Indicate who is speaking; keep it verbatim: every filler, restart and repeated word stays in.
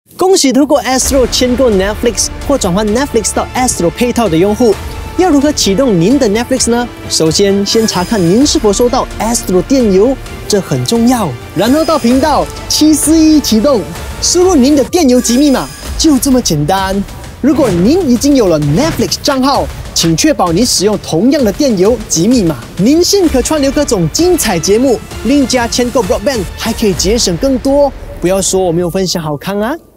Speaker 1: 恭喜透过 Astro 签购 Netflix 或转换 Netflix 到 Astro 配套的用户。要如何启动您的 Netflix 呢？首先，先查看您是否收到 Astro 电邮，这很重要。然后到频道七四一启动，输入您的电邮及密码，就这么简单。如果您已经有了 Netflix 账号，请确保你使用同样的电邮及密码，您现可串流各种精彩节目，另加签购 Broadband 还可以节省更多。不要说我没有分享好康啊！